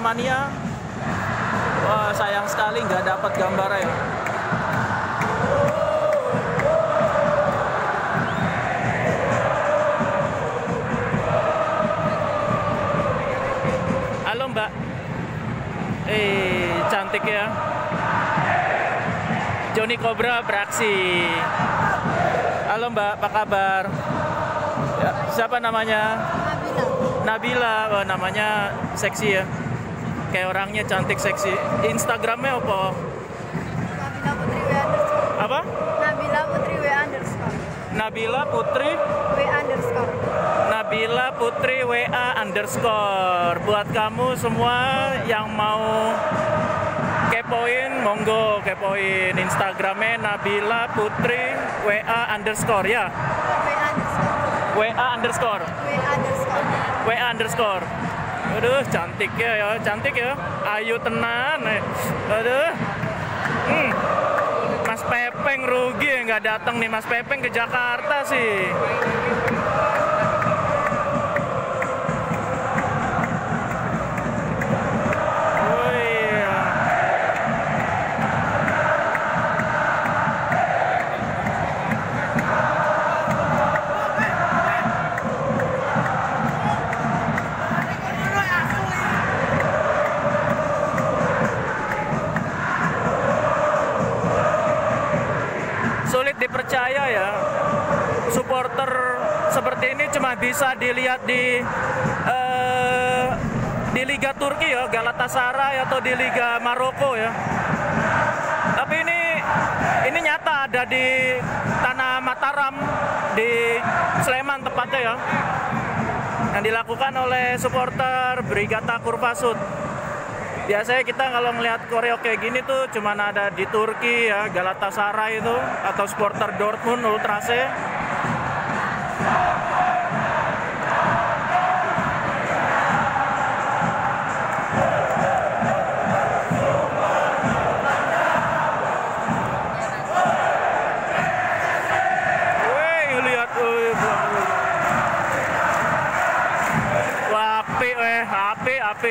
Mania. Wah, sayang sekali nggak dapat gambarnya ya. Halo Mbak. Cantik ya. Johnny Cobra beraksi. Halo Mbak, apa kabar? Ya, siapa namanya? Nabila. Wah, namanya seksi ya. Kayak orangnya cantik, seksi. Instagramnya apa? Nabila Putri W underscore. Apa? Nabila Putri W underscore. Nabila Putri W underscore. Nabila Putri WA underscore. Buat kamu semua yang mau kepoin, monggo kepoin Instagramnya Nabila Putri WA underscore ya. WA underscore. WA underscore. Aduh, cantik ya, cantik ya. Ayu tenan. Aduh. Mas Pepeng rugi ya nggak datang nih Mas Pepeng ke Jakarta sih. Sulit dipercaya ya, supporter seperti ini cuma bisa dilihat di Liga Turki ya, Galatasaray atau di Liga Maroko ya. Tapi ini nyata ada di tanah Mataram, di Sleman tepatnya ya, yang dilakukan oleh supporter Brigata Kurvasud. Biasanya kita kalau ngelihat koreo kayak gini tuh cuman ada di Turki ya, Galatasaray itu, atau supporter Dortmund, Ultrase. Wih, lihat wah, api.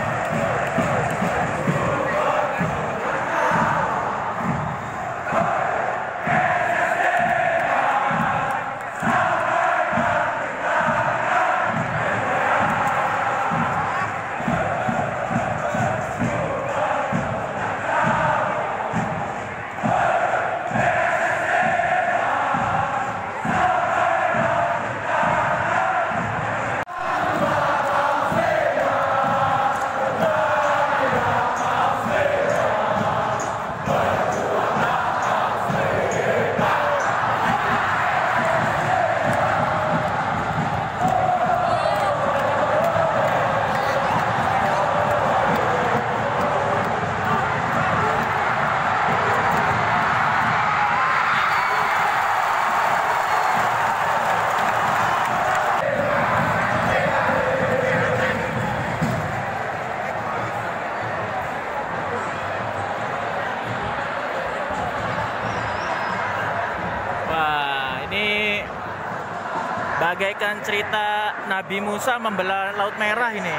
Bagaikan cerita Nabi Musa membelah Laut Merah ini.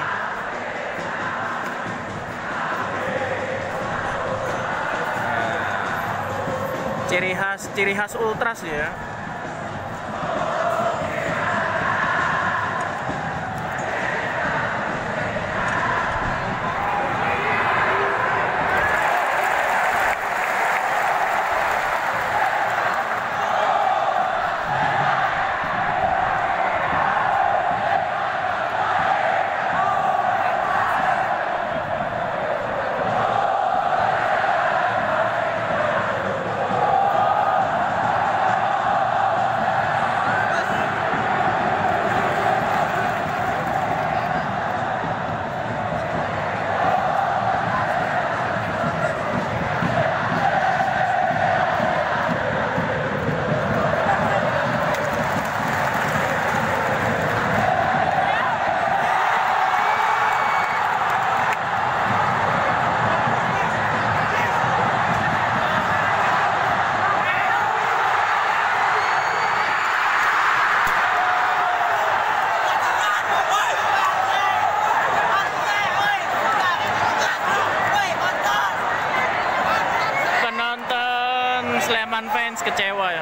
Ciri khas Ultras ya. teman-teman fans kecewa ya.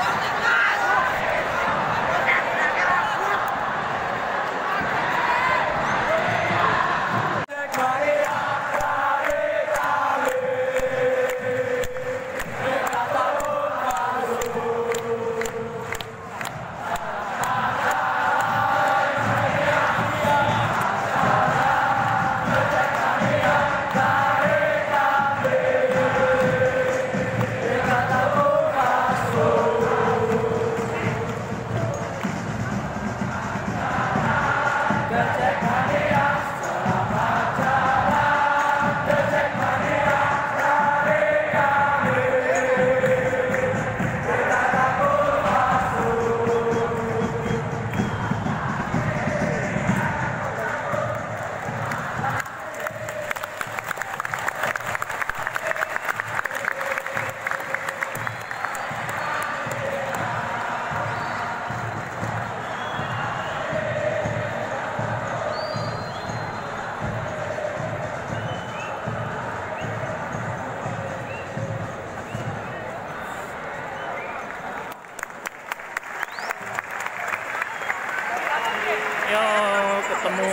Yo, ketemu.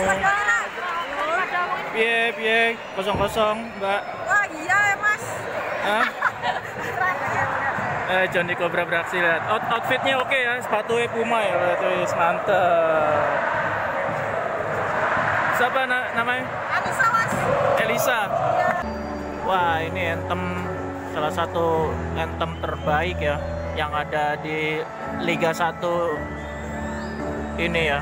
Piye, 0-0, Mbak. Wah iya ya mas. Hah? Johnny Cobra beraksi, lihat. Outfitnya oke ya, sepatunya Puma ya, berarti mantep. Siapa namanya? Anissa mas. Elisa. Wah, ini anthem, salah satu anthem terbaik ya yang ada di Liga 1 ini ya.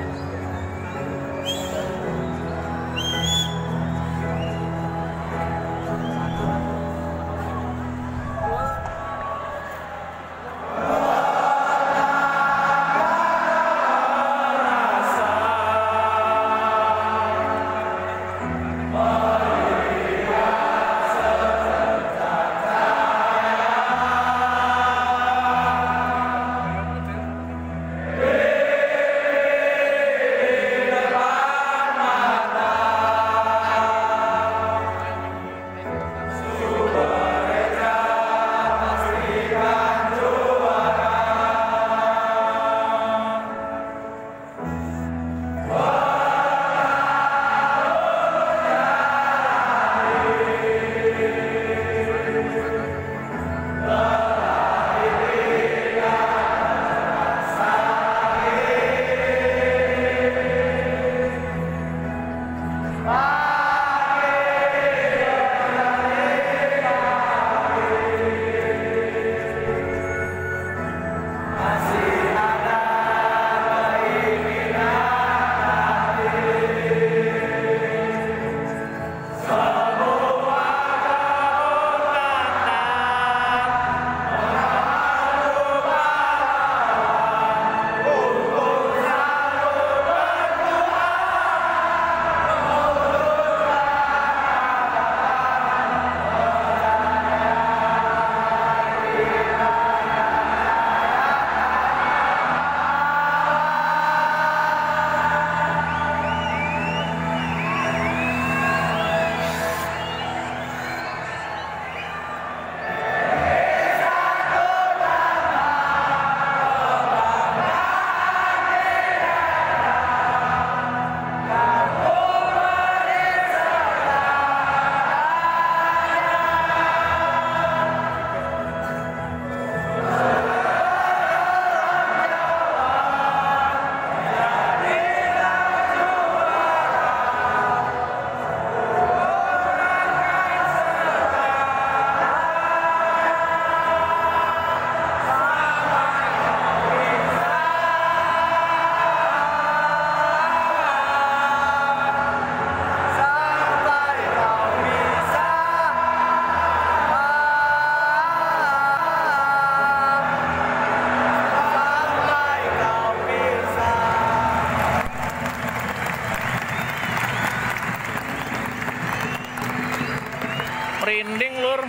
Merinding lur.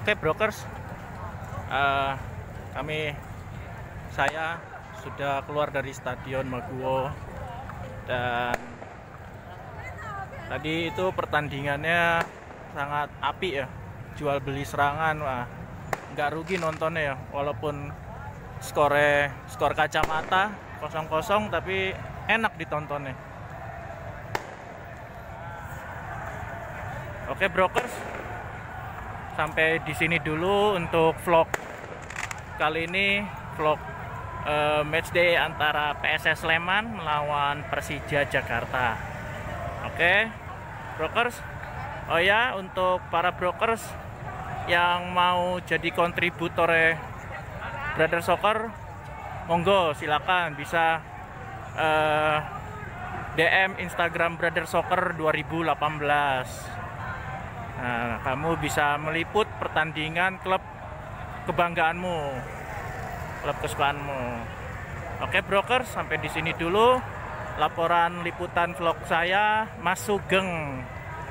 Oke brokers, saya sudah keluar dari Stadion Maguwo, dan tadi itu pertandingannya sangat apik ya, jual beli serangan. Wah, nggak rugi nontonnya ya, walaupun skor kacamata 0-0, tapi enak ditontonnya. Oke brokers, sampai di sini dulu untuk vlog kali ini, vlog matchday antara PSS Sleman melawan Persija Jakarta. Oke brokers, oh ya, untuk para brokers yang mau jadi kontributor Brother Soccer, monggo silakan bisa DM Instagram Brother Soccer 2018. Nah, kamu bisa meliput pertandingan klub kebanggaanmu, klub kesukaanmu. Oke brokers, sampai di sini dulu laporan liputan vlog saya, Mas Sugeng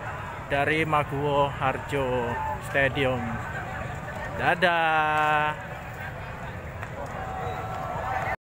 dari Maguwo Harjo Stadium. Dadah.